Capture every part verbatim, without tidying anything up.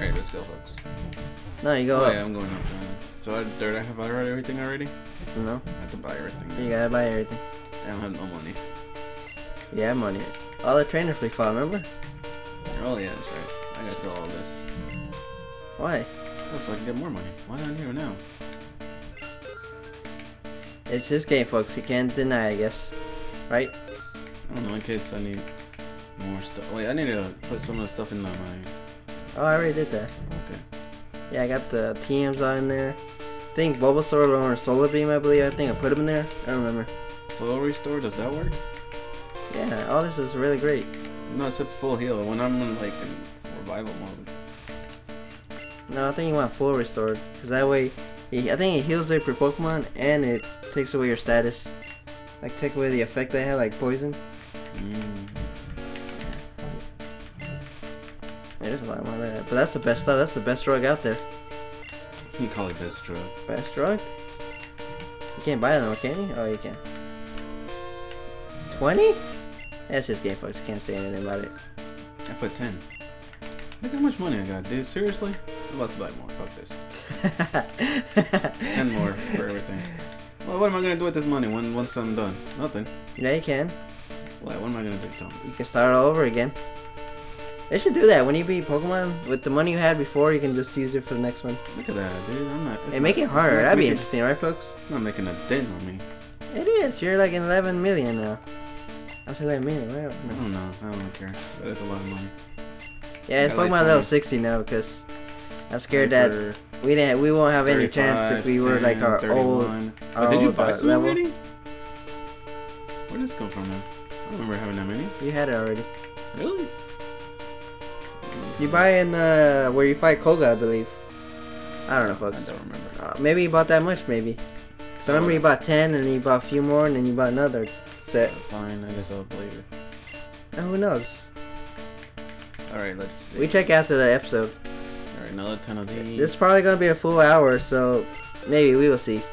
Alright, let's go, folks. No, you go oh, up. yeah, I'm going up. Uh, so, I, did I have I read everything already? No. I have to buy everything. You gotta buy everything. I don't have no money. You have money. All the trainer free fall, remember? Oh, yeah, that's right. I gotta sell all this. Why? Oh, so I can get more money. Why not here now? It's his game, folks. He can't deny, I guess. Right? I don't know, in case I need more stuff. Wait, I need to put some of the stuff in my... Oh, I already did that. Okay. Yeah, I got the T Ms on there. I think Bulbasaur or Solar Beam, I believe. I think I put them in there. I don't remember. Full restore, does that work? Yeah, all this is really great. No, except full heal. When I'm in, like, in revival mode. No, I think you want full restored. Because that way, he, I think it heals your Pokemon and it takes away your status. Like, take away the effect they have, like poison. Mm. There's a lot more of that. But that's the best stuff. That's the best drug out there. You call it best drug. Best drug? You can't buy it though, can you? Oh, you can. twenty? That's his game, folks. I can't say anything about it. I put ten. Look how much money I got, dude. Seriously? I'm about to buy more. Fuck this. ten more for everything. Well, what am I gonna do with this money when once I'm done? Nothing. Yeah, you can. What? What am I gonna do, Tom? You can start all over again. They should do that. When you beat Pokemon, with the money you had before, you can just use it for the next one. Look at that, dude. I'm not. Hey, make it harder. That'd be interesting, right, folks? I'm not making a dent on me. It is. You're like in eleven million now. I said eleven million, right? I don't know. I don't care. But it's a lot of money. Yeah, it's I like Pokemon level twenty. sixty now because I'm scared Like that we didn't. We won't have any chance if we were like our old. Oh, Our did you old, buy uh, some level. already? Where did this come from, man? I don't remember having that many. You had it already. Really? You buy in uh, where you fight Koga, I believe. I don't know, folks. I don't remember. Uh, maybe you bought that much, maybe. So remember you bought ten, and then you bought a few more, and then you bought another set. Fine, I guess I'll believe it. And who knows? Alright, let's see. We check after the episode. Alright, another ten of these. This is probably gonna be a full hour, so maybe we will see.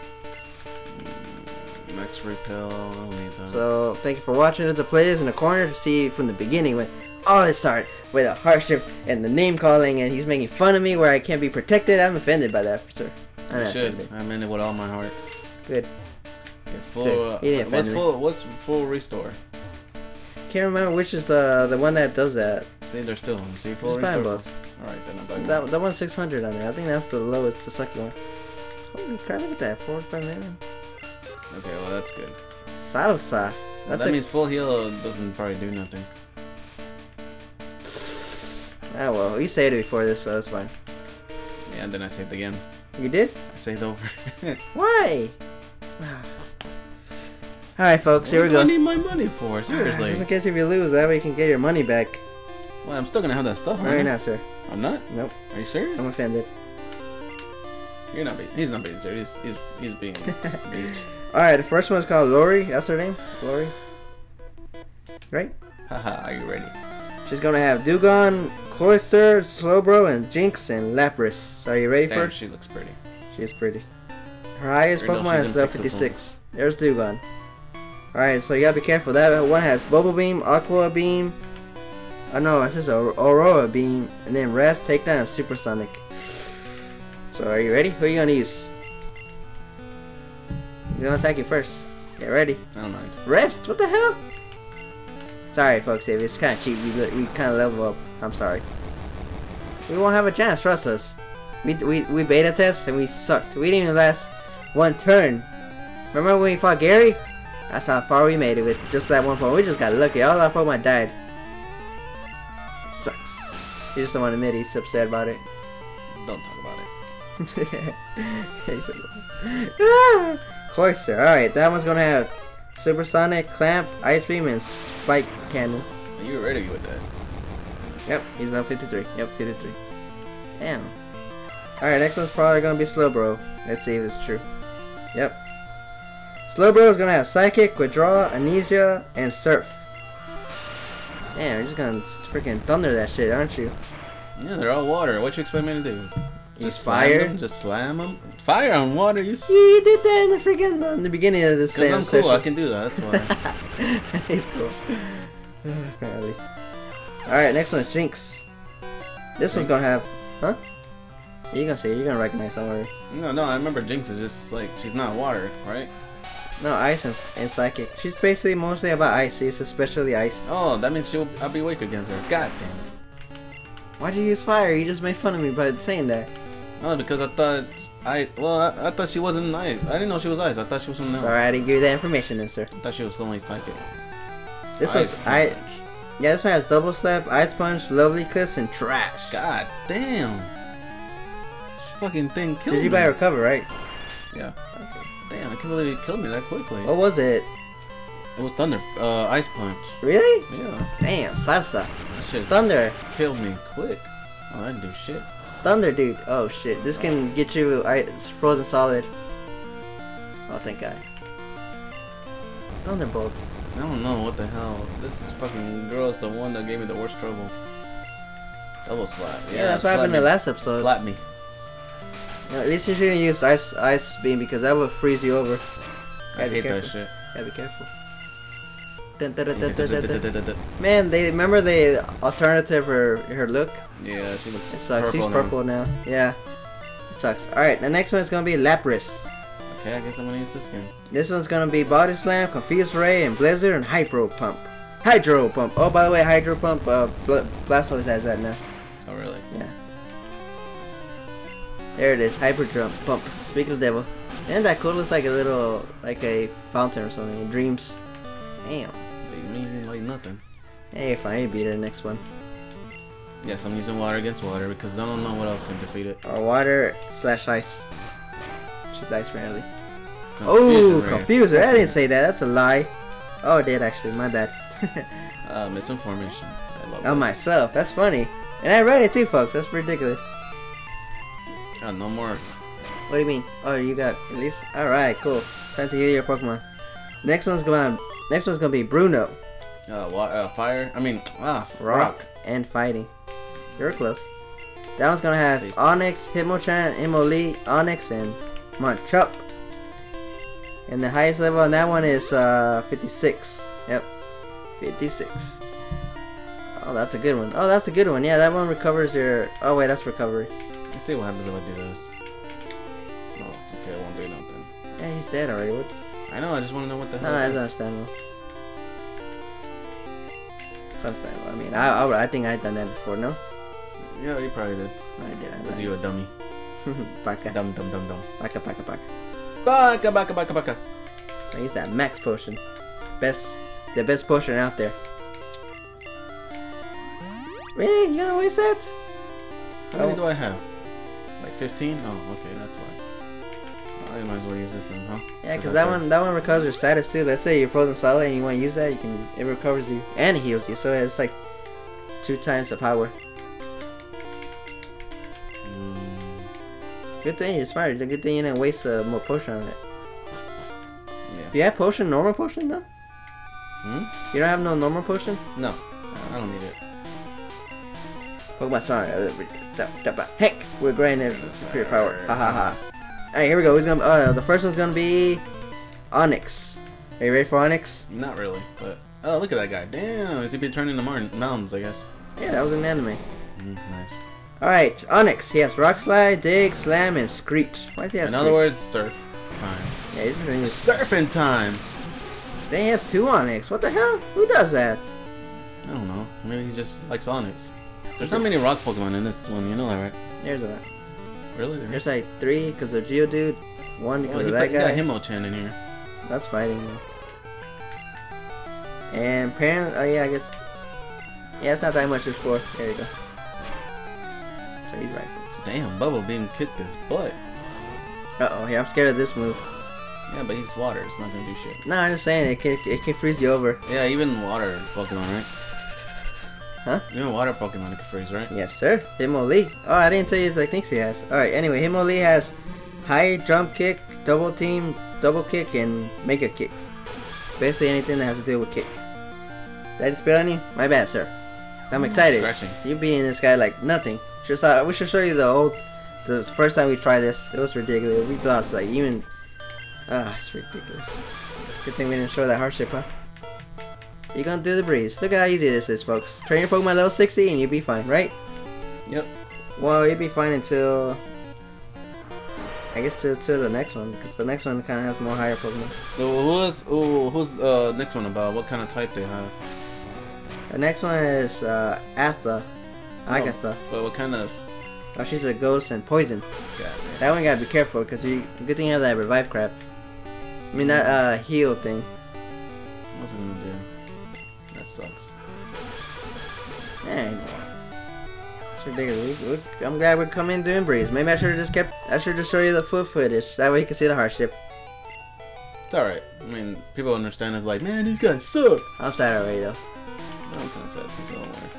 Mm, Max Repel, I don't need that. So thank you for watching. There's a playlist in the corner to see from the beginning when all this started with the hardship and the name calling, and he's making fun of me where I can't be protected. I'm offended by that, sir. I'm You not should. offended. I meant it with all my heart. Good. Yeah, full. Good. Uh, He didn't what's offend me. full? What's full restore? Can't remember which is the the one that does that. See, they're still. See, full Just buy them restore. both. Alright, then I'm buying That one. that one's six hundred on there. I think that's the lowest, the sucky one. Holy crap! Look at that, forty-five million. Okay, well that's good. Salsa. Well, That's that a, means full heal doesn't probably do nothing. ah well, you saved it before this, so it's fine. Yeah, and then I saved again. You did? I saved over. Why? All right, folks. Here we What do I go. need my money for? Seriously. Just in case if you lose, that way you can get your money back. Well, I'm still gonna have that stuff. No, aren't you're I? not, sir. I'm not. Nope. Are you serious? I'm offended. You're not being. He's not being serious. He's he's being. beach. All right, the first one's called Lori. That's her name, Lori. Right? Haha, are you ready? She's gonna have Dugong, Cloyster, Slowbro, and Jinx, and Lapras. Are you ready for Damn, her? she looks pretty. She is pretty. Her highest Or no, Pokemon she's is level in Pixel fifty-six. There's Dugong. Alright, so you gotta be careful. That one has Bubble Beam, Aqua Beam. Oh no, it's just a Aurora Beam. And then Rest, Takedown, and Supersonic. So are you ready? Who are you gonna use? He's gonna attack you first. Get ready. I don't mind. Rest? What the hell? Sorry, folks. If it's kind of cheap, we, we kind of level up. I'm sorry. We won't have a chance. Trust us. We, we, we beta test and we sucked. We didn't even last one turn. Remember when we fought Gary? That's how far we made it with just that one Pokemon. We just got lucky. All our Pokemon died. Sucks. He just don't want to admit he's upset about it. Don't talk about it. He said, ah! Cloyster. Alright, that one's gonna have Supersonic, Clamp, Ice Beam, and Spike Cannon. You were ready with that. Yep, he's now fifty-three. Yep, fifty-three. Damn. Alright, next one's probably gonna be Slowbro. Let's see if it's true. Yep. Slowbro is gonna have Psychic, Withdraw, Amnesia, and Surf. Damn, you're just gonna freaking thunder that shit, aren't you? Yeah, they're all water. What you expect me to do? You Just slam fire? them? Just slam them? Fire on water? You. s- You did that in the freaking in the beginning of this Cause same I'm session. cool. I can do that. That's why. He's cool. Apparently. Alright, next one is Jinx. This one's gonna have Huh? You're gonna see. You're gonna recognize. Don't worry. No, no, I remember Jinx is just like she's not water, right? No, ice and, and psychic. She's basically mostly about ice. It's especially ice. Oh, that means she'll I'll be weak against her. God damn it! Why'd you use fire? You just made fun of me by saying that. No, because I thought I well I, I thought she wasn't ice. I didn't know she was ice. I thought she was something else. Sorry, I didn't give you that information, then, sir. I thought she was only psychic. This Ice was I. punch. Yeah, this one has double slap, ice punch, lovely kiss, and trash. God damn! This fucking thing killed Did you me. buy recover, right? Yeah. Damn, I can't believe it killed me that quickly. What was it? It was thunder, uh, ice punch. Really? Yeah. Damn, salsa. That shit Thunder. killed me quick. Oh, I didn't do shit. Thunder, dude. Oh shit. This can get you ice, frozen solid. Oh, thank God. Thunderbolt. I don't know what the hell. This fucking girl is the one that gave me the worst trouble. Double slap. Yeah, that's what happened in the last episode. Slap me. No, at least you shouldn't use ice ice beam because that will freeze you over. I Gotta be hate that careful. shit. Gotta be careful. Dun, dun, dun, dun, dun, dun, dun. Man, they remember the alternative her her look. Yeah, she looks It sucks. She's now. purple now. Yeah, it sucks. All right, the next one is gonna be Lapras. Okay, I guess I'm gonna use this game. This one's gonna be Body Slam, Confused Ray, and Blizzard, and Hydro Pump. Hydro Pump. Oh, by the way, Hydro Pump. Uh, Bl Blastoise has that now. Oh, really? Yeah. There it is, Hyper Drum Pump. Speak of the devil. Isn't that cool? Looks like a little, like a fountain or something. In dreams. Damn. They mean like nothing. Hey, fine, you beat it. Next one. Yes, I'm using water against water because I don't know what else can defeat it. Or water slash ice. She's ice friendly. Confusion Oh, Ray. Confuser. I didn't say that. That's a lie. Oh, I did actually. My bad. Uh, misinformation. I love On it. myself. That's funny. And I read it too, folks. That's ridiculous. Uh, no more. What do you mean? Oh, you got at least. All right, cool. Time to heal your Pokemon. Next one's gonna. Next one's gonna be Bruno. Uh, wa uh, fire. I mean, ah, Rock, rock. and fighting. You're close. That one's gonna have Tasty. Onyx, Hitmonchan, Hitmonlee, Onyx, and Machop. And the highest level on that one is uh, fifty-six. Yep, fifty-six. Oh, that's a good one. Oh, that's a good one. Yeah, that one recovers your. Oh wait, that's recovery. Let's see what happens if I do this. Oh, okay, I won't do nothing. Yeah, he's dead already. What? I know. I just want to know what the hell. No, it that's is. understandable. It's understandable. I mean, I, I, I think I've done that before. No, Yeah, you probably did. no I did. I Was did. you a dummy? Baka, Dumb, dumb, dumb, dumb. baka, baka, baka. Baka, baka, baka, baka. I use that max potion. Best, the best potion out there. Really? You gonna waste that? How many Oh. do I have? Like fifteen? Oh, okay, that's why. I might as well use this then, huh? Yeah, Is because that fair? one, that one recovers your status too. Let's say you're frozen solid and you want to use that, you can. It recovers you and it heals you, so it's like two times the power. Mm, Good thing you're smart. It's a good thing you didn't waste uh, more potion on it. yeah. Do you have potion, normal potion though? Hmm? You don't have no normal potion? No, I don't need it. Pokemon sorry. Heck, we're granted superior power. Ha ha ha. Alright, here we go. Who's gonna? Uh, the first one's gonna be Onyx. Are you ready for Onyx? Not really, but oh, look at that guy. Damn, is he been turning to Martin mountains? I guess. Yeah, that was an anime. Mm, nice. Alright, Onyx. He has Rock Slide, Dig, Slam, and Screech. Why does he have In Screech? other words, surf time. Yeah, he's gonna use. Surfing time. Then he has two Onyx. What the hell? Who does that? I don't know. Maybe he just likes Onyx. There's not many rock Pokemon in this one. You know that, right? There's a. Really? There There's is? like three because of Geodude. One because Well, he, of put, that he got guy. Hitmonchan in here. That's fighting. Man. And apparently, oh yeah, I guess. Yeah, it's not that much. It's four. There you go. So he's right. Folks. Damn, Bubble being kicked his butt. Uh oh, yeah, I'm scared of this move. Yeah, but he's water. It's not gonna do shit. No, I'm just saying it can it can freeze you over. Yeah, even water Pokemon, right? Huh? Even water Pokemon can freeze, right? Yes, sir. Hitmonlee. Oh, I didn't tell you the things he has. All right. Anyway, Hitmonlee has high jump kick, double team, double kick, and mega kick. Basically anything that has to do with kick. Did I just spit on you? My bad, sir. I'm excited. Scratching. You beating this guy like nothing. Just uh, we should show you the old, the first time we tried this. It was ridiculous. We lost like even. Ah, it's ridiculous. Good thing we didn't show that hardship, huh? You're gonna do the breeze. Look at how easy this is, folks. Train your Pokemon level sixty and you'll be fine, right? Yep. Well, you'd be fine until I guess to to the next one, because the next one kind of has more higher Pokemon. So who's who, who's uh next one about? What kind of type they have? The next one is uh, Atha, Agatha. But what kind of? Oh, she's a ghost and poison. God, That one gotta be careful, because you good thing you have that revive crap. I mean that uh heal thing. what's it gonna do? That sucks. Man, it's ridiculous. We, we, I'm glad we're coming doing breeze. Maybe I should have just kept. I should just show you the full footage. That way you can see the hardship. It's alright. I mean, people understand it's like, man, these guys suck. I'm sad already though. I'm kind of sad too, so don't worry.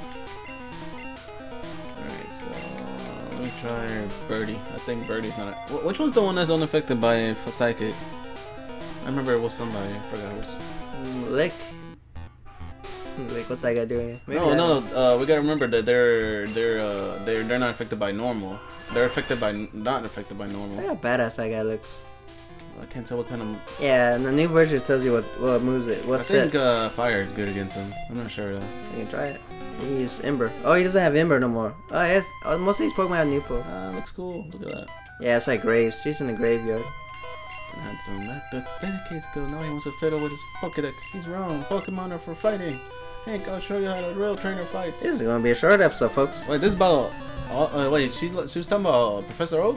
Alright, so let me try Birdie. I think Birdie's not. A, wh- which one's the one that's unaffected by Psychic? I remember it was somebody. I forgot who it was. Lick. Lick. What's that guy doing? Maybe No, that no, one. uh, we gotta remember that they're they're uh, they're they're not affected by normal. They're affected by not affected by normal. Look how badass that guy looks. I can't tell what kind of. Yeah, and the new version tells you what what moves it. I What's think it? uh, fire is good against him. I'm not sure though. You can try it. You can use Ember. Oh, he doesn't have Ember no more. Oh, yes. Oh, most of these Pokemon have new po. Ah, looks cool. Look at that. Yeah, it's like graves. She's in the graveyard. Had some. That, that's decades ago. Now he wants to fiddle with his Pokedex. He's wrong. Pokemon are for fighting. Hank, I'll show you how a real trainer fights. This is gonna be a short episode, folks. Wait, this is about. Uh, uh, wait, she she was talking about Professor Oak.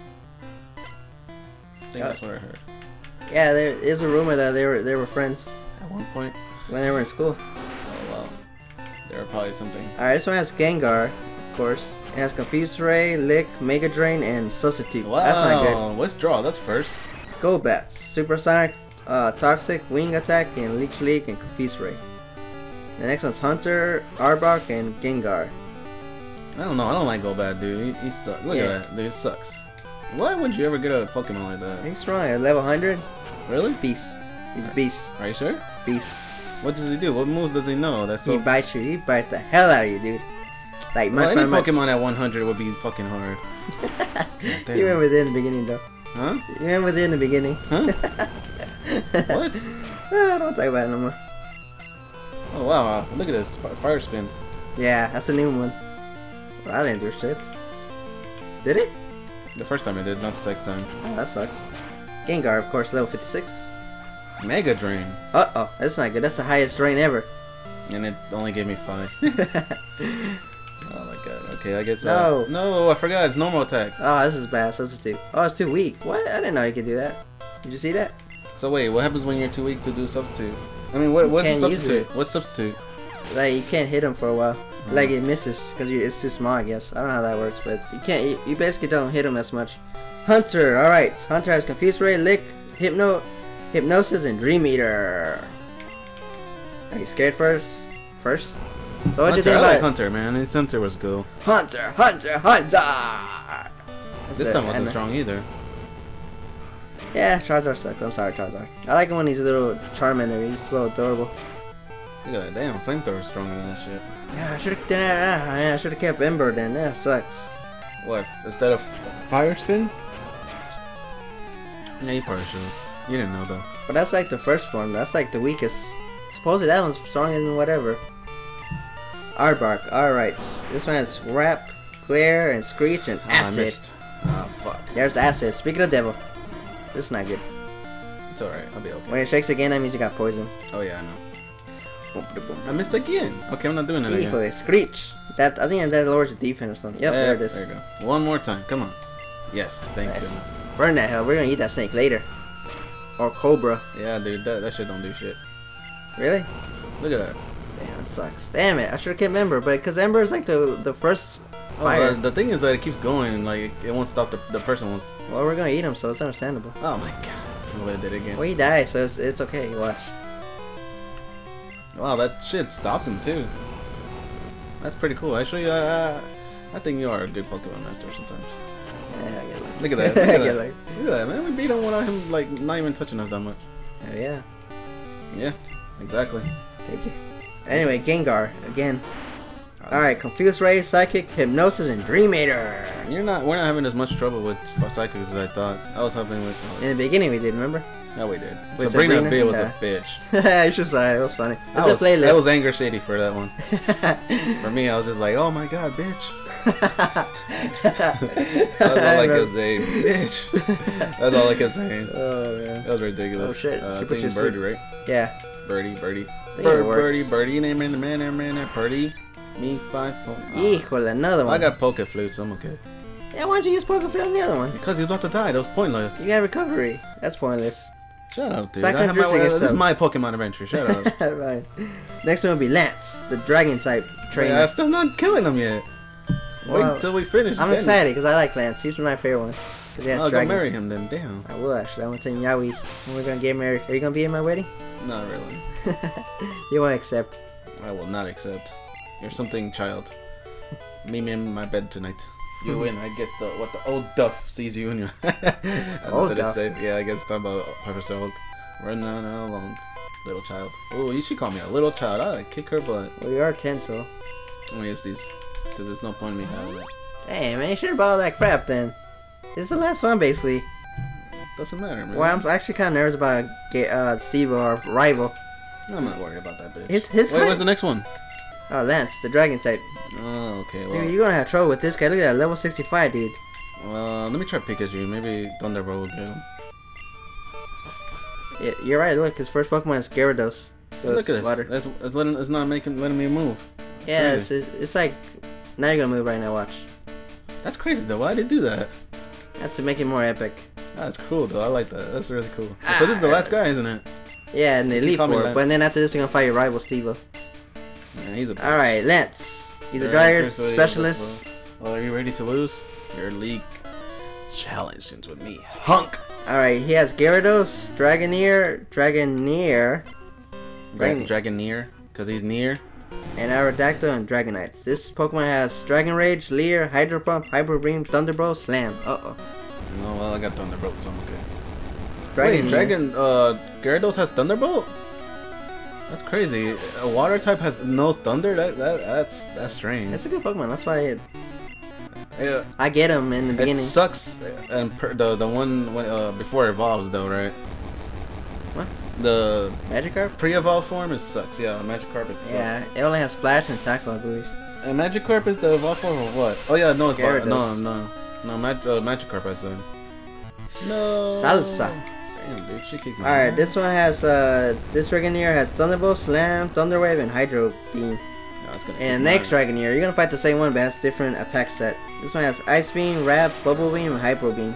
I think Uh, that's what I heard. Yeah, there is a rumor that they were they were friends At one point. when they were in school. Oh wow. There are probably something. Alright, this one has Gengar, of course. It has Confuse Ray, Lick, Mega Drain, and Substitute. Wow. That's not good. Let's draw. That's first. Golbats, Supersonic, uh, Toxic, Wing Attack, and Leech Leak, and Confuse Ray. The next one's Hunter, Arbok, and Gengar. I don't know. I don't like Golbat, dude. He, he sucks. Look Yeah. at that. Dude, it sucks. Why would you ever get a Pokemon like that? He's strong at level one hundred. Really? Beast. He's beast. Are you sure? Beast. What does he do? What moves does he know? That's so. He bites you. He bites the hell out of you, dude. Like Well, much any fun, much. Pokemon at one hundred would be fucking hard. damn. You went within the beginning, though. Huh? You went within the beginning. Huh? What? Ah, don't talk about it no more. Oh wow! Look at this fire spin. Yeah, that's a new one. Well, I didn't do shit. Did it? The first time I did, not the second time. Oh, that sucks. Gengar, of course, level fifty-six. Mega Drain, Uh oh, that's not good. That's the highest drain ever. and it only gave me five. Oh my god. Okay, I guess. No. Uh, no, I forgot. It's normal attack. Oh, this is bad. Substitute. Oh, it's too weak. What? I didn't know you could do that. Did you see that? So wait, what happens when you're too weak to do substitute? I mean, what what's can't use substitute? it. What's substitute? Like, you can't hit him for a while. Like, it misses because it's too small, I guess. I don't know how that works, but it's, you can't. You, you basically don't hit him as much. Hunter. All right. Hunter has Confuse Ray, Lick, Hypno, Hypnosis, and Dream Eater. Are you scared first? First. So what did you Hunter, think I about like it? Hunter, man. His Hunter was cool. Hunter, Hunter, Hunter. That's This it, time wasn't and- strong either. Yeah, Charizard sucks. I'm sorry, Charizard. I like him when he's a little Charmander. He's so adorable. Look at that. Damn, Flamethrower's stronger than that shit. Yeah, I should have. Yeah, I should have kept Ember then. That sucks. What? Instead of fire spin? Yeah, you probably should. You didn't know though. But that's like the first form. That's like the weakest. Supposedly that one's stronger than whatever. Aardvark. Alright. This one has Wrap, Clear, and Screech, and Oh, I Acid. missed. Oh, fuck. There's Acid. Speaking of Devil. This is not good. It's alright. I'll be okay. When it shakes again, that means you got poison. Oh, yeah, I know. Boom, boom, boom. I missed again. Okay, I'm not doing that again. Equally. Screech. That I think that lowers the defense or something. Yep, there it is. There you go. One more time. Come on. Yes, thank Nice. you. Burn that hell. We're gonna eat that snake later. Or Cobra. Yeah, dude, that, that shit don't do shit. Really? Look at that. Damn, it sucks. Damn it. I should have kept Ember, but because Ember is like the the first Oh, fire. uh, the thing is that it keeps going and like it won't stop the, the person wants. Well, we're gonna eat him, so it's understandable. Oh my god. I can't believe I did it again. Well, he dies, so it's, it's okay. Watch. Wow, that shit stops him too. That's pretty cool. Actually, uh, I think you are a good Pokemon master sometimes. Yeah, I get lucky. Look at that. Look I at get that. lucky. Look at that, man. We beat him without him like not even touching us that much. Oh, yeah. Yeah, exactly. Thank you. Anyway, Gengar again. All right, Confuse Ray, Psychic, Hypnosis, and Dream Eater. You're not. We're not having as much trouble with Psychics as I thought. I was hoping with. In the beginning, we did. Remember? No, we did. With Sabrina, Sabrina? B was Yeah. a bitch. You should say it. It was funny. That It's was, a playlist. that was Anger City for that one. For me, I was just like, oh my god, bitch. That's all I kept saying, bitch. That's all I kept saying. Oh man. That was ridiculous. Oh shit. Uh, She I put think you Birdie, asleep. right? Yeah. Birdie, Birdie. think Bird, it works. Birdie, Birdie, man, man, man, man, man, Birdie. Me, five, four. Oh. Híjole, another one. I got poke flutes, so I'm okay. Yeah, why don't you use Pokefield on the other one? Because he was about to die, that was pointless. You got recovery. That's pointless. Shut up, dude. Stop I have my, contradicting this is yourself. my Pokemon adventure, shut up. Right. Next one will be Lance, the dragon type trainer. Wait, I'm still not killing him yet. Well, Wait till we finish. I'm then. excited because I like Lance. He's my favorite one. Cause he has I'll go dragon. marry him then, damn. I will actually. I'm gonna tell Yaoi when we're gonna get married. Are you gonna be at my wedding? Not really. You won't accept. I will not accept. You're something, child. Meet me in my bed tonight. You win. I guess the what the old Duff sees you in your. Old Duff? Say, yeah, I guess it's talking about Professor Oak. Run down along, little child. Oh, you should call me a little child. I like kick her butt. Well, you are ten, so. I'm gonna use these because there's no point in me having it. Hey, man, you should have bought all that crap then. This is the last one, basically. Doesn't matter, man. Well, I'm actually kind of nervous about get, uh, Steve, our rival. I'm not worried about that bitch. His, his Wait, height- what's the next one? Oh, Lance, the dragon type. Oh, okay. Well, Dude, you're gonna have trouble with this guy. Look at that, level sixty-five, dude. well, let me try Pikachu. Maybe Thunderbolt will get him. Yeah, you're right. Look, his first Pokemon is Gyarados. So Look it's at this. water. It's, it's, letting, it's not making letting me move. It's Yeah, crazy. it's, it's like now you're gonna move right now. Watch. That's crazy though. Why did they do that? That's to make it more epic. That's cool though. I like that. That's really cool. So this is the last guy, isn't it? Yeah, and the You can Elite call me Four. Lance. But then after this, you're gonna fight your rival, Steve-O. Yeah, he's a. All right, Lance. He's a Very Dryer persuasive, specialist. Well, are you ready to lose? Your league challenge ends with me, hunk. All right, he has Gyarados, Dragoneer, Dragoneer, Dragon, Dragon- Dragoneer, because he's near. and Aerodactyl and Dragonites. This Pokemon has Dragon Rage, Leer, Hydro Pump, Hyper Beam, Thunderbolt, Slam. Uh oh. No, well, I got Thunderbolt, so I'm okay. Dragon. Wait, Dragon, uh, Gyarados has Thunderbolt? That's crazy. A water type has no thunder? That, that That's that's strange. It's a good Pokemon. That's why it, Yeah, I get him in the it beginning. sucks. And per, the the one when, uh, before it evolves, though, right? What? The Magikarp? pre-evolve form, it sucks. Yeah, Magikarp, it sucks. Yeah, it only has Splash and Tackle, I believe. And Magikarp is the evolve form or what? Oh yeah, no, it's Gyarados. not. No, no, no. Mag uh, Magikarp, I said. No. Salsa. Damn, dude, she kicked my Alright, ass. this one has, uh, this Dragoneer has Thunderbolt, Slam, Thunder Wave, and Hydro Beam. No, it's gonna And kick next my- Dragoneer, you're gonna fight the same one, but has different attack set. This one has Ice Beam, Wrap, Bubble Beam, and Hyper Beam.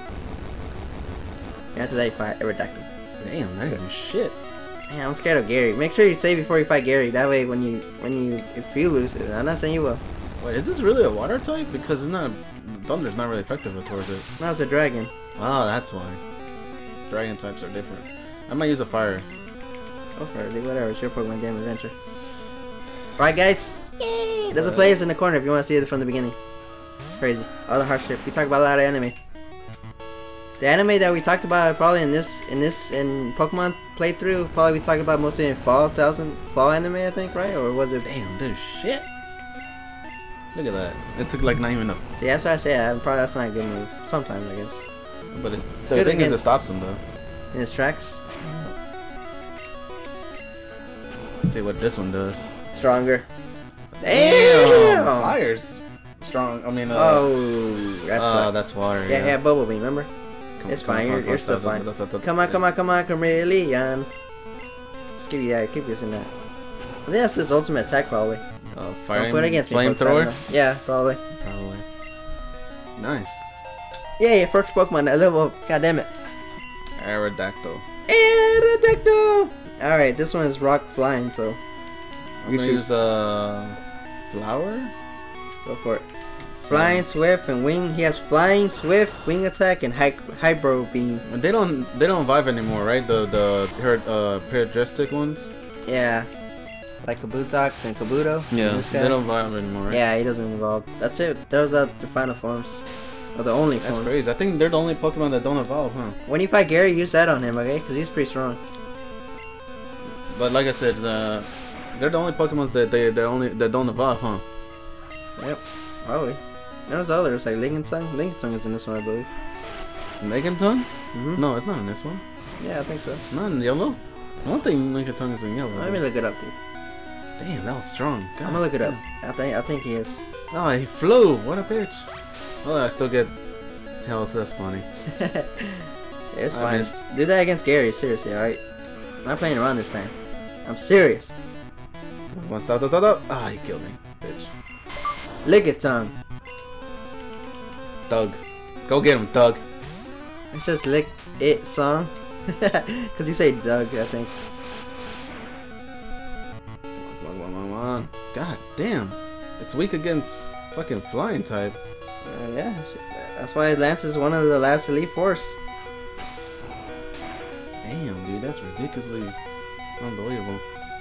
And after that, you fight Aerodactyl. Damn, that didn't do shit. Man, I'm scared of Gary. Make sure you save before you fight Gary. That way, when you, when you, if you lose it, I'm not saying you will. Wait, is this really a water type? Because it's not. Thunder's not really effective towards it. Now it's a dragon. Oh, that's why. Dragon types are different. I might use a fire. Go for it, dude. Whatever. It's your Pokemon Game Adventure. Alright, guys. Yay! There's a playlist in the corner if you want to see it from the beginning. Crazy. All the hardship. We talk about a lot of anime. The anime that we talked about probably in this in this in Pokemon playthrough, probably we talked about mostly in fall thousand fall anime, I think, right? Or was it? Damn, dude, shit. Look at that. It took like not even a. See, that's why I say that. Probably that's not a good move. Sometimes, I guess. But it's. So the good thing is, against- it stops him though. In his tracks, Let's see what this one does. stronger. Damn, Damn! Fire's strong. I mean, uh, Oh, that uh, sucks. that's water. Yeah, Yeah, yeah, Bubble Beam, remember? Come- It's come- fine, come- you're- come- you're still stop, fine. stop, stop, stop, Come on, stop. come on, come on, Chameleon. Let's give you that. Keep using that. I think that's his ultimate attack, probably. Uh, fire. Don't put it against me, folks, I don't Flamethrower. know. Yeah, probably. Probably. Nice. Yeah, yeah, first Pokemon that level. God damn it. Aerodactyl. Aerodactyl! Alright, this one is rock flying, so I'm You gonna choose. use uh, flower. go for it. Flying, Swift, and Wing. He has Flying, Swift, Wing Attack, and hy Hybro Beam. And they don't they don't vibe anymore, right? The the her uh paragestic ones. Yeah. Like Kabutox and Kabuto. This guy. They don't vibe anymore, right? Yeah, he doesn't evolve. That's it. Those are the final forms. Or the only That's forms. crazy. I think they're the only Pokemon that don't evolve, huh? When you fight Gary, use that on him, okay? Because he's pretty strong. But like I said, uh, they're the only Pokemon that they they only that don't evolve, huh? Yep. Probably. There's others, like Lincoln-Tongue. Lincoln-Tongue is in this one, I believe. Meganton? Mm-hmm. No, it's not in this one. Yeah, I think so. Not in yellow. I don't think Meganton is in yellow. Let me look it up, dude. Damn, that was strong. God I'm gonna look it up. damn. I think I think he is. Oh, he flew. What a bitch. Oh, I still get health. That's funny. It's I fine. missed. Do that against Gary, seriously, alright? I'm not playing around this time. I'm serious. One stop, stop, stop, stop. Ah, he killed me. Bitch. Lick it, tongue. Thug. Go get him, Thug. It says lick it song. Cause you say Doug, I think. Come on, come on, come on, come on. God damn. It's weak against fucking flying type. Uh, yeah, that's why Lance is one of the last Elite Force. Damn, dude, that's ridiculously unbelievable.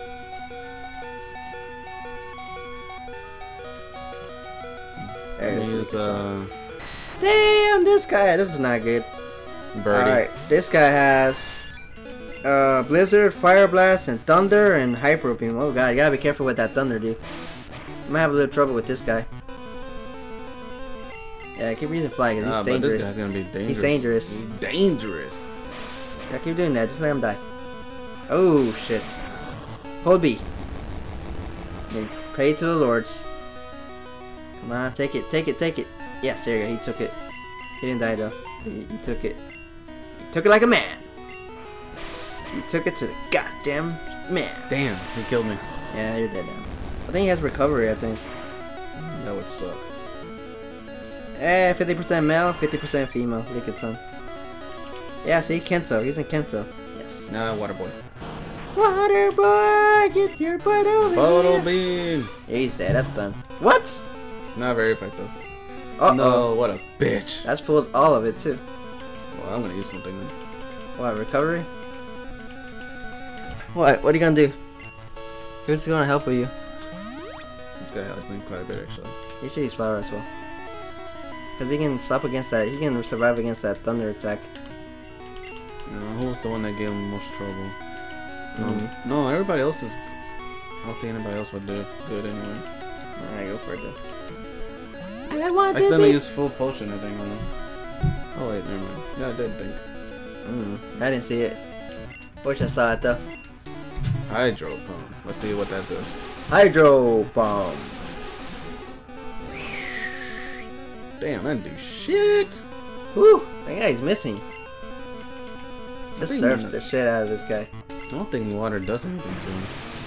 There it is. Use, uh, Damn, this guy. This is not good. Birdie. Alright, this guy has uh, Blizzard, Fire Blast, and Thunder, and Hyper Beam. Oh god, you gotta be careful with that Thunder, dude. I'm gonna have a little trouble with this guy. Yeah, I keep using Fly because Nah, he's but dangerous. this guy's gonna be dangerous. He's dangerous. He's dangerous. Yeah, keep doing that. Just let him die. Oh shit. Hold B. And pray to the lords. Come on, take it, take it, take it. Yes, there you go. He took it. He didn't die though. He, he took it. He took it like a man. He took it to the goddamn man. Damn, he killed me. Yeah, you're dead now. I think he has recovery. I think. That would suck. Eh, fifty percent male, fifty percent female. Look at some. Yeah, see, Kento. He's in Kento. Yes. Nah, water boy. Water boy, get your butt over Photo here. beam. Yeah, he's dead. That's done. What? Not very effective. Uh oh. No, what a bitch. That's fools all of it too. Well, I'm gonna use something then. What, recovery? What? What are you gonna do? Who's gonna help with you? This guy helped me quite a bit actually. You should use Flower as well. Cause he can stop against that. He can survive against that Thunder attack. No, who was the one that gave him most trouble? Mhm. No, no, everybody else is. I don't think anybody else would do good anyway. Alright, go for it then. I want I accidentally used full potion, I think, on him. Oh wait, never mind. Yeah, I did think. Mm, I didn't see it. Wish I saw it though. Hydro pump. Let's see what that does. Hydro Bomb. Damn, that didn't do shit. Whew, that guy's missing. Just think surfed that- the shit out of this guy. I don't think water does anything to him.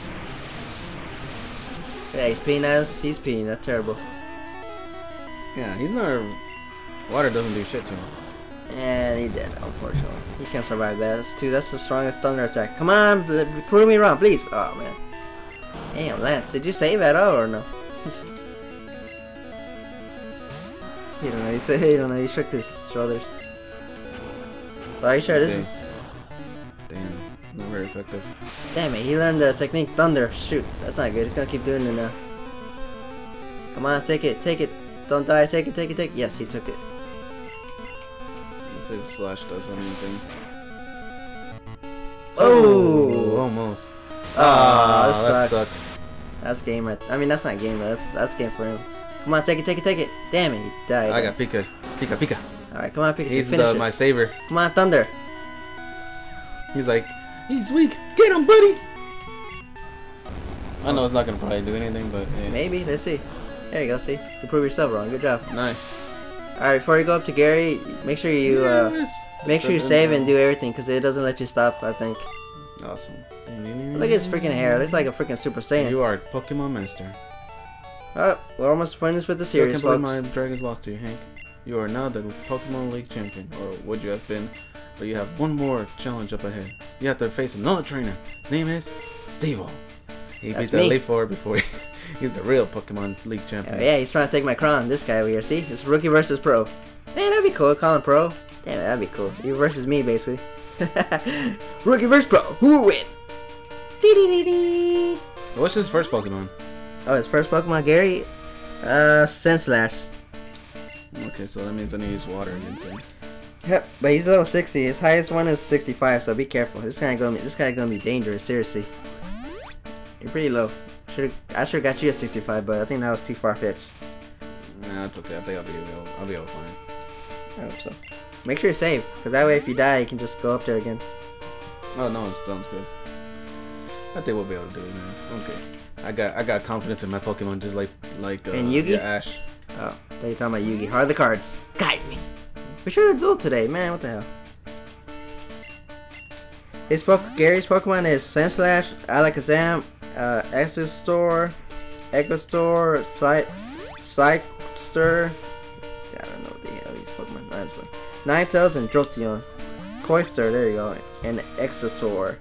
Yeah, he's peeing at us. He's peeing. That's terrible. Yeah, he's not. Water doesn't do shit to him. And he did, unfortunately. He can't survive that. That's two. That's the strongest Thunder attack. Come on, bl- prove me wrong, please. Oh man. Damn, Lance, did you save at all or no? You don't know. He said, "You don't know." He shook his shoulders. So are you sure Let's this see. is? Damn, not very effective. Damn it! He learned the technique Thunder. Shoot, that's not good. He's gonna keep doing it now. Come on, take it, take it. Don't die. Take it, take it, take it. Yes, he took it. Let's see if Slash does anything. Oh! Almost. Ah, Ah, that that sucks. sucks. That's game right. I mean, that's not game, but that's that's game for him. Come on, take it, take it, take it. Damn it, he died. I got Pika. Pika, Pika. All right, come on, Pikachu, He's finish the, it. my saver. Come on, Thunder. He's like, he's weak. Get him, buddy. I know it's not gonna probably do anything, but hey. Maybe. Let's see. There you go. See, you prove yourself wrong. Good job. Nice. All right, before you go up to Gary, make sure you uh, Yes. make sure you Just save the- and do everything, cause it doesn't let you stop. I think. Awesome. Look at his freaking hair. It looks like a freaking Super Saiyan. You are Pokemon Master. Oh, we're almost finished with the Still series, can't believe folks. my dragons lost to you, Hank. You are now the Pokemon League champion, or would you have been? But you have one more challenge up ahead. You have to face another trainer. His name is Steve-O. He That's beat the me. Elite Four before he, he's the real Pokemon League champion. Oh, yeah, he's trying to take my crown. This guy over here. See, it's rookie versus pro. Man, that'd be cool. Call him pro. Damn, that'd be cool. You versus me, basically. Rookie versus pro. Who will win? Dee-dee-dee-dee. What's his first Pokemon? Oh, his first Pokemon, Gary. Uh, Sandslash. Okay, so that means I need to use water against him. Yep, but he's level sixty. His highest one is sixty-five, so be careful. This guy gonna be, this guy gonna be dangerous. Seriously, you're pretty low. Should I should have got you at sixty-five, but I think that was too far fetched. Nah, it's okay. I think I'll be able. I'll be able to find. I hope so. Make sure you save, cause that way if you die, you can just go up there again. Oh no, it sounds good. I think we'll be able to do it now. Okay. I got I got confidence in my Pokemon, just like like uh, And Yugi? yeah, Ash. Oh, thought you talking about Yugi. How are the cards? Guide me. We should have duel today, man. What the hell? His po Gary's Pokemon is Sandslash, Alakazam, uh, Exostor, Equistor, Psy Psyster. I don't know what the hell these Pokemon are. Ninetales and Jolteon. Cloyster, there you go. And Exotor.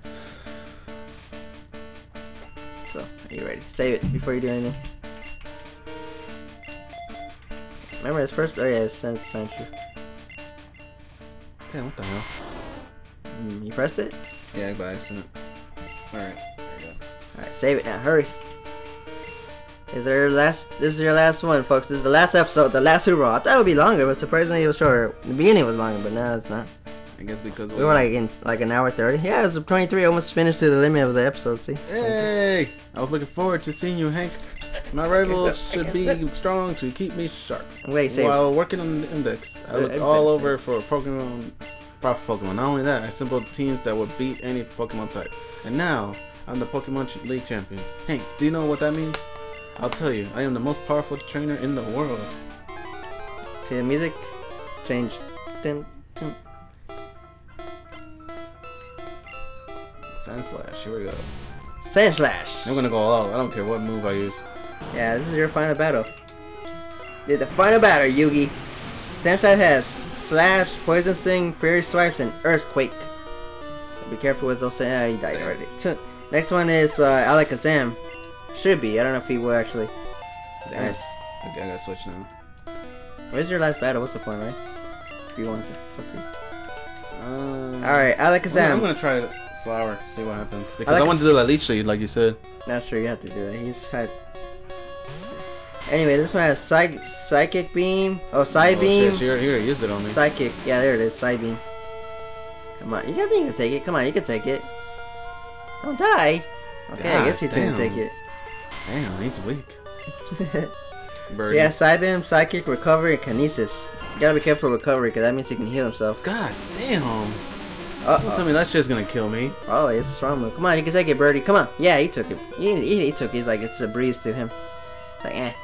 So, are you ready? Save it before you do anything. Remember his first. Oh yeah, it's Sandslash. Okay, what the hell? Mm, you pressed it? Yeah, by accident. Alright, there you go. Alright, save it now. Hurry. Is there your last? This is your last one, folks. This is the last episode, the last Super Bowl. I thought it would be longer, but surprisingly it was shorter. The beginning was longer, but now it's not. I guess because We were like in like an hour thirty. Yeah, it was twenty-three. Almost finished to the limit of the episode. See? Hey! I was looking forward to seeing you, Hank. My rivals should be strong to keep me sharp. I'm glad you saved While working on the index, I Uh, looked index, all yeah. over for Pokemon, profit Pokemon. Not only that, I assembled teams that would beat any Pokemon type. And now, I'm the Pokemon Ch- League champion. Hank, do you know what that means? I'll tell you, I am the most powerful trainer in the world. it. See the music? Change. Dun, dun. Sandslash, here we go. Sandslash. I'm gonna go all out. I don't care what move I use. Yeah, this is your final battle. Yeah, the final battle, Yugi. Sandslash has Slash, Poison Sting, Fairy Swipes, and Earthquake. So be careful with those. Ah, he died already. Next one is uh, Alakazam. Should be. I don't know if he will actually. Damn. Nice. Okay, I gotta switch now. Where's your last battle? What's the point, right? If you want to. It's up to you. Um, Alright, Alakazam. I'm gonna try Flower, see what happens. Because I, like- want to do that Leech Seed, like you said. Not sure you have to do that. He's had. Anyway, this one has Psych Psychic Beam. Oh, Psy Oh, Beam. shit, she already- he already used it on me. Psychic. Yeah, there it is. Psy Beam. Come on. You got think you can take it. Come on, you can take it. Don't die. Okay, I God guess you can damn. take it. Damn, he's weak. Birdie. Yeah, Psy Beam, Psychic, Recovery, and Kinesis. You gotta be careful with Recovery, because that means he can heal himself. God damn. Uh Don't tell oh. me that shit's gonna kill me. Oh, it's a strong move. Come on, you can take it, Birdie. Come on. Yeah, he took it. He, he, he took it. He's like, it's a breeze to him. It's like, eh.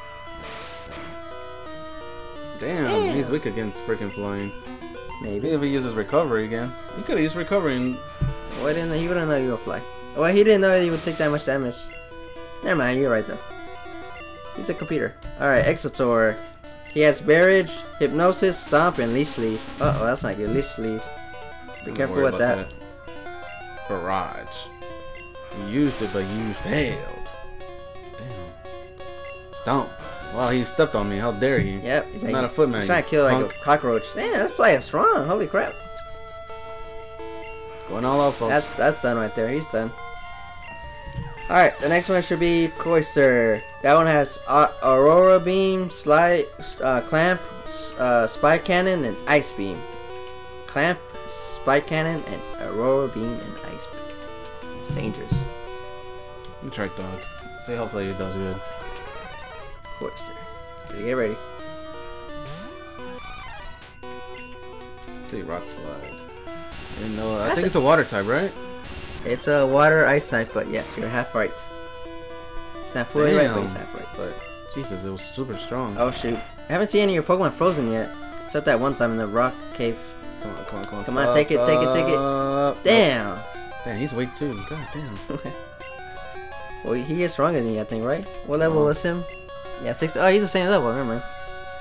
Damn, Damn. he's weak against freaking flying. Maybe. Maybe if he uses recovery again. He could have used recovery and Well, didn't he wouldn't know you would fly. Well, he didn't know he would take that much damage. Never mind, you're right though. He's a computer. Alright, Exotor. He has Barrage, Hypnosis, Stomp, and Leech Lead. Uh oh, that's not good. Leech Lead. Be I'm careful worried with about that. Barrage. You used it, but you failed. Damn. Stomp. Wow, he stepped on me. How dare he? Yep, he's I'm like, not a footman. he's trying to kill like punk. a cockroach. Damn, that fly is strong. Holy crap. Going all out, folks. That's that's done right there. He's done. Alright, the next one should be Cloyster. That one has uh, Aurora Beam, Slide, uh, Clamp, uh, Spike Cannon, and Ice Beam. Clamp, Spike Cannon, and Aurora Beam, and Ice Beam. It's dangerous. Let me try dog. See, hopefully it does good. Cloyster. Okay, get ready. See, rock slide. I didn't know. I That's think a- it's a water type, right? It's a water ice type, but yes, you're half right. It's not fully right, but Damn. he's half right. But Jesus, it was super strong. Oh shoot. I haven't seen any of your Pokemon frozen yet. Except that one time in the rock cave. Come on, come on, come on. Come on, stop, take it, take it, take it. stop. Damn! Damn, he's weak too. God damn. Well, he is stronger than you, I think, right? What level Oh. was him? Yeah, six. Oh, he's the same level, never mind.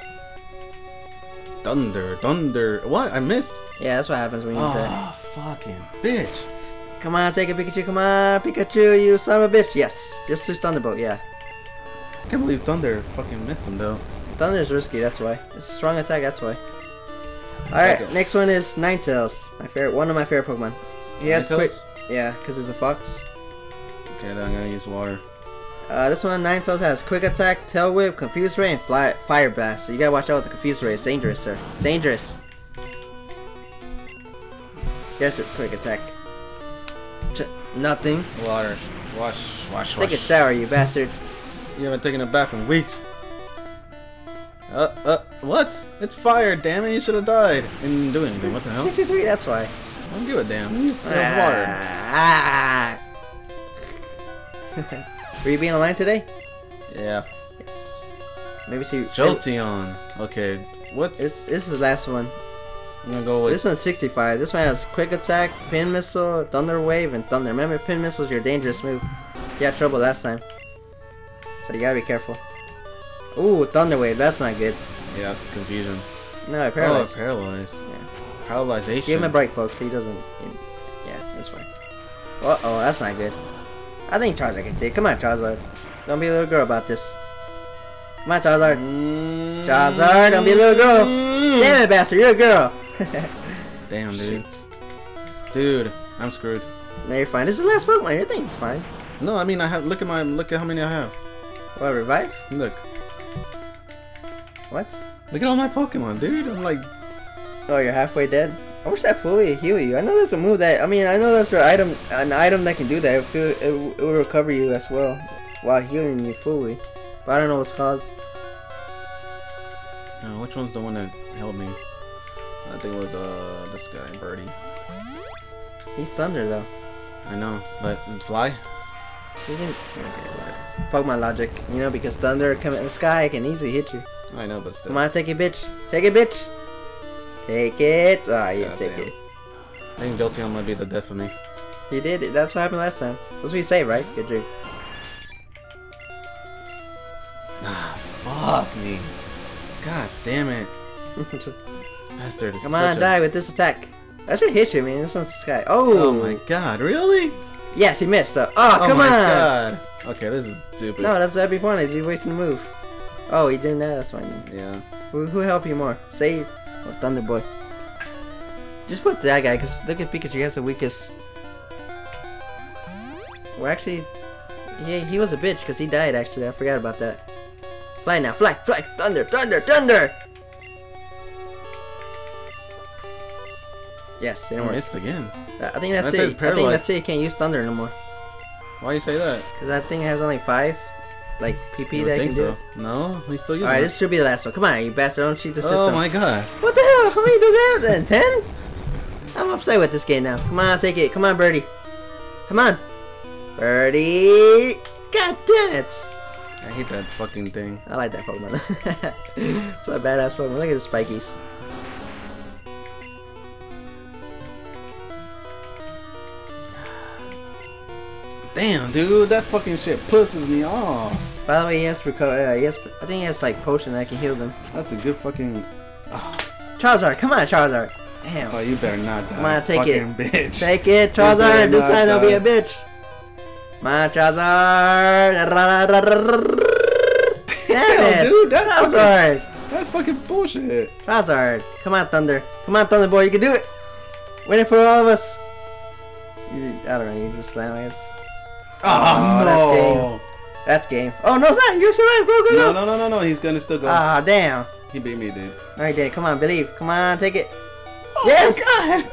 Thunder, thunder. What? I missed. Yeah, that's what happens when you use that. Oh, fucking bitch. Come on, take it, Pikachu. Come on, Pikachu, you son of a bitch. Yes, just use Thunderbolt, yeah. I can't believe Thunder fucking missed him though. Thunder is risky, that's why. It's a strong attack, that's why. Alright, Okay. next one is Ninetales. My favorite, one of my favorite Pokemon. He has Ninetales? quick. Yeah, because it's a fox. Okay, then I'm gonna use water. Uh, this one, Ninetales has Quick Attack, Tail Whip, Confuse Ray, and Fly, Fire Blast. So you gotta watch out with the Confuse Ray. It's dangerous, sir. It's dangerous. Here's its Quick Attack. Ch nothing. Water. Wash, wash, Take a wash. shower, you bastard. You haven't taken a bath in weeks. Uh, uh, what? It's fire, damn it, you should have died. And didn't do anything, what the hell? sixty-three, that's why. I don't give a damn. It's water. Ah. Were you being online today? Yeah. Yes. Maybe see. Jolteon. Okay. What's This, this is the last one. I'm gonna go with This one's sixty-five. This one has quick attack, pin missile, thunder wave, and thunder. Remember, pin missile is your dangerous move. You had trouble last time, so you gotta be careful. Ooh, thunder wave. That's not good. yeah, confusion. No, paralyzed. Oh, paralyzed. Yeah. Paralyzation. Give him a break, folks. He doesn't. Yeah, it's fine. Uh oh, that's not good. I think Charizard can take. Come on, Charizard. Don't be a little girl about this. Come on, Charizard. Mm. Charizard, don't be a little girl. Damn it, bastard. You're a girl. Damn, dude. Dude, I'm screwed. No, you're fine. This is the last Pokemon. Your thing's fine. No, I mean I have. Look at my. Look at how many I have. What, revive? Look. What? Look at all my Pokemon, dude. I'm like. Oh, you're halfway dead? I wish that fully heal you. I know there's a move that, I mean, I know there's an item, an item that can do that. It, feel, it, it will recover you as well while healing you fully. But I don't know what it's called. No, which one's the one that helped me? I think it was uh this guy, Birdie. He's thunder though. I know, but fly. He didn't. Okay, whatever. Pokemon logic, you know, because thunder come in the sky, it can easily hit you. I know, but still. Come on, take it, bitch. Take it, bitch. Take it. Ah, yeah, God take damn. it. I think Jolteon might be the death of me. You did it. That's what happened last time. That's what you say, right? Good drink. Ah, fuck me. God damn it. Bastard is Come such on, a... die with this attack. That should hit you, man. This one's the sky. Oh, Oh my god, really? Yes, he missed though. Oh, Oh come my on. god. Okay, this is stupid. No, that's the happy point. Is you wasting the move. Oh, he didn't that. That's fine. Yeah. Who, who help you more? Save or Thunder Boy? Just put that guy, cause look at Pikachu. He has the weakest. Well, actually, yeah, he was a bitch because he died. Actually, I forgot about that. Fly now, fly, fly, thunder, thunder, thunder. Yes, I didn't work. missed again. I think that's I it. think I paralyzed. think that's it. You can't use thunder no more. Why you say that? Cause that thing has only five, like P P You would that it think can do. so. No, he still uses All right, it. this should be the last one. Come on, you bastard! Don't cheat the system. Oh my god. What the hell? How many does that then? Ten? I'm upset with this game now. Come on, take it. Come on, Birdie. Come on, Birdie. God damn it! I hate that fucking thing. I like that Pokemon. It's a badass Pokemon. Look at the spikies. Damn, dude, that fucking shit pisses me off. By the way, he has recover. Uh, he has, I think he has like potion that can heal them. That's a good fucking. Charizard, come on, Charizard. Damn. Oh, you better not die. Come on, take it. fucking bitch. Take it, better Charizard. This not time don't be die. a bitch. Come on, Charizard. Damn Damn, it. dude, that's Charizard. fucking, that's fucking bullshit. Charizard. Come on, Thunder. Come on, Thunder Boy. You can do it. Win it for all of us. You, I don't know. You just slam it. Oh, Oh, that's no. game. That's game. Oh, no, it's not. You're surviving, bro. Go, No, go. no, no, no, no. He's gonna still go. Ah, damn. He beat me, dude. All right, Dad. Come on, believe. Come on, take it. Oh Yes. my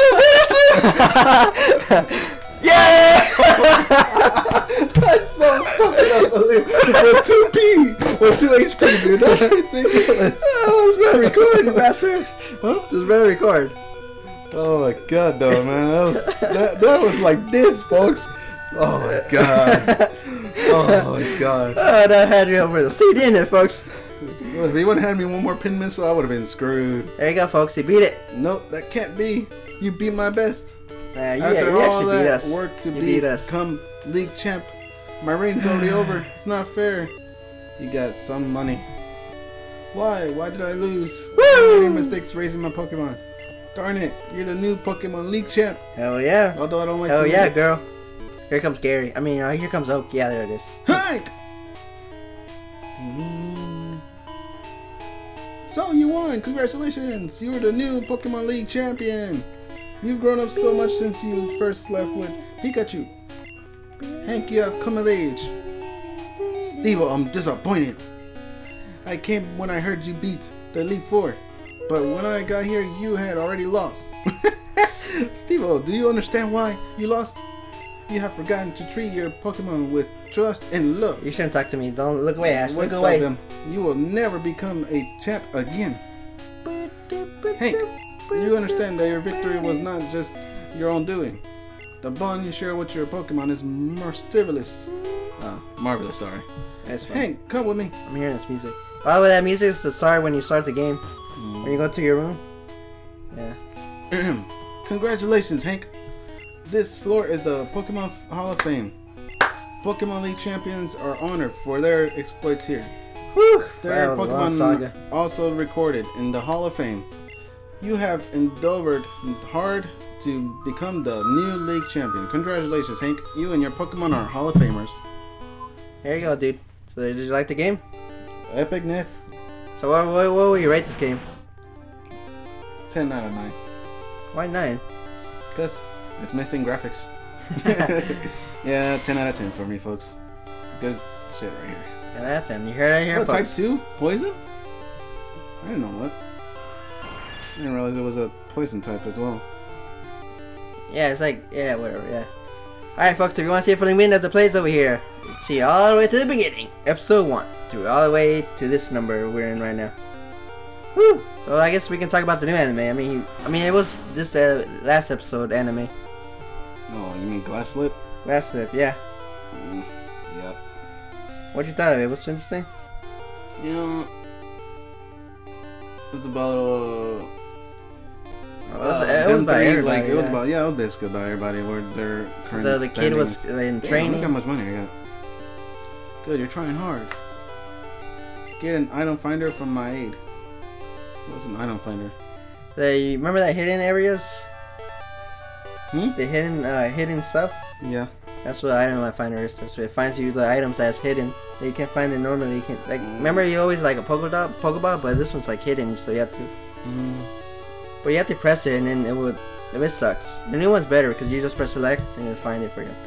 god. Yeah. That's so fucking unbelievable. With two P. With two H P, dude. That's ridiculous. Oh, just better record, you bastard. Huh? Just better record. Oh my god, though, man. That was, that, that was like this, folks. Oh my god. Oh my god. Oh, that had you over the seat, didn't it, folks? Well, if he would have had me one more pin missile, I would have been screwed. There you go, folks. He beat it. No, that can't be. You beat my best. Uh, yeah, After you all actually beat that us. work to you be beat us. become league champ, my reign's already over. It's not fair. You got some money. Why? Why did I lose? Woo! I made mistakes raising my Pokemon. Darn it! You're the new Pokemon League champ. Hell yeah. Although I don't like. Hell to yeah, lose. girl. Here comes Gary. I mean, uh, here comes Oak. Yeah, there it is. Hank! Mm. So you won! Congratulations! You're the new Pokemon League champion! You've grown up so much since you first left with Pikachu. Hank, you have come of age. Steve, I'm disappointed. I came when I heard you beat the Elite Four, but when I got here, you had already lost. Steve, do you understand why you lost? You have forgotten to treat your Pokemon with trust and love. You shouldn't talk to me. Don't look away, Ash. Look Without away. them, you will never become a champ again. Hank, you understand that your victory was not just your own doing. The bond you share with your Pokemon is marvelous. Oh, Marvelous, sorry. that's fine. Hank, come with me. I'm hearing this music. By the way, that music is the start when you start the game. Mm. When you go to your room. Yeah. Congratulations, Hank. This floor is the Pokemon Hall of Fame. Pokemon League champions are honored for their exploits here. Whew! Their That was a long Pokemon saga. also recorded in the Hall of Fame. You have endeavored hard to become the new league champion. Congratulations, Hank. You and your Pokemon are Hall of Famers. Here you go, dude. So did you like the game? Epicness, So what, what, what will you rate this game? ten out of nine. Why nine? Because it's missing graphics. Yeah, ten out of ten for me, folks. Good shit right here. ten out of ten. You heard it here, What, type folks. two? Poison? I didn't know what. I didn't realize it was a poison type as well. Yeah, it's like, yeah, whatever, yeah. Alright, folks, if you want to see it for the win of the plays over here, see all the way to the beginning. Episode one. To all the way to this number we're in right now. Woo! So I guess we can talk about the new anime. I mean, I mean, it was this uh, last episode anime. Oh, you mean Glass Slip? Last clip, yeah. Mm, yeah. What you thought of it? What's interesting? You know, it's about uh, Oh, it was, uh, it was them about three, everybody. like it was yeah. about yeah, it was basically about everybody where their current. So the kid was standings. in Damn, training. Look how much money I got. Good, you're trying hard. Get an item finder from my aid. What's an item finder? The, remember that hidden areas? Hmm? The hidden, uh, hidden stuff. Yeah. That's what item finder is. So it finds you the items that's hidden that you can't find it normally. You can like remember you always like a Pokeball, Pokeball, but this one's like hidden, so you have to. Mm. But you have to press it, and then it would. It sucks. The new one's better because you just press select and you find it for you.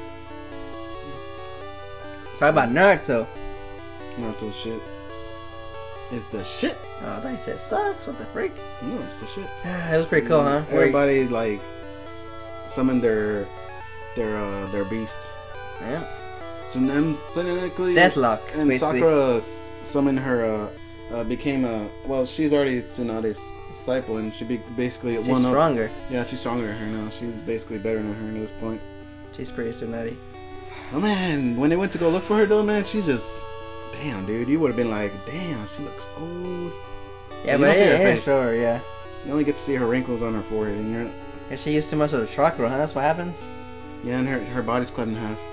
Talk about Naruto. Naruto shit. It's the shit. Oh, I thought you said sucks. What the freak? No, it's the shit. It was pretty cool, huh? Where you- Everybody like summoned their their uh, their beast. Yeah. So then technically Deathlock, and basically. Sakura s- summoned her uh, uh, became a well she's already Tsunade's disciple and she be basically She's one up. stronger. Yeah, she's stronger than her now. She's basically better than her at this point. She's pretty Tsunade. Oh man, when they went to go look for her though, man, she just damn dude, you would have been like, damn, she looks old. Yeah, You but don't see it her didn't face. show her, yeah. You only get to see her wrinkles on her forehead, and you're And she used too much of the chakra, huh? That's what happens? yeah, and her her body's cut in half.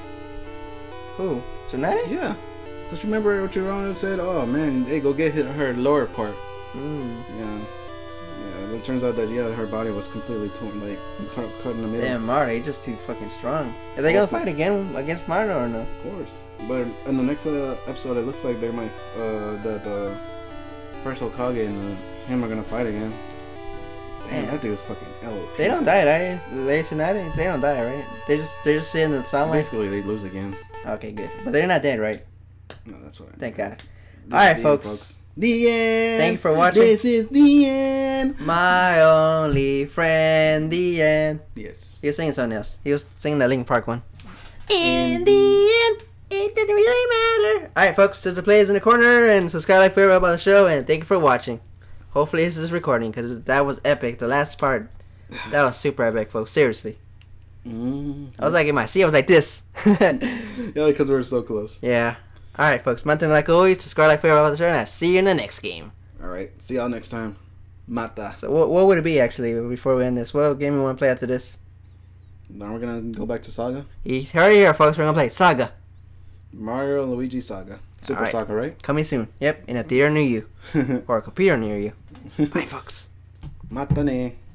Who? Tsunade? Yeah. Don't you remember what Chiron said? Oh man, hey, go get her, her lower part. Mm. Yeah. Yeah. It turns out that yeah, her body was completely torn, like cut, cut in the middle. Damn, Mario, he's just too fucking strong. Are they gonna fight again against Mario or no? Of course. But in the next uh, episode, it looks like they might uh the the first Hokage and uh, him are gonna fight again. Damn, Damn. that dude's fucking L O P. They don't die, right? Lady Tsunade? They don't die, right? They just they just sit in the sunlight. Basically, they lose again. Okay, good. But they're not dead, right? No, that's what. I Thank mean. God. This Alright, is the end, folks. The end. Thank you for watching. This is the end. My only friend, the end. Yes. He was singing something else. He was singing the Linkin Park one. In the end, it didn't really matter. Alright, folks, there's the plays in the corner, and subscribe, like, favorite about the show, and thank you for watching. Hopefully this is recording, because that was epic. The last part, that was super epic, folks. Seriously. Mm. I was like in my seat, I was like this. Yeah, because we were so close. Yeah. Alright, folks, Mountain like always, subscribe, like, favorite about the show, and I'll see you in the next game. All right. See y'all next time. Mata. So what, what would it be, actually, before we end this? What game you want to play after this? Now we're gonna go back to Saga. You heard it here, folks. We're going to play Saga. Mario and Luigi Saga. Super Alright. Saga, right? Coming soon. Yep, in a theater near you. Or a computer near you. Bye, folks. Matane.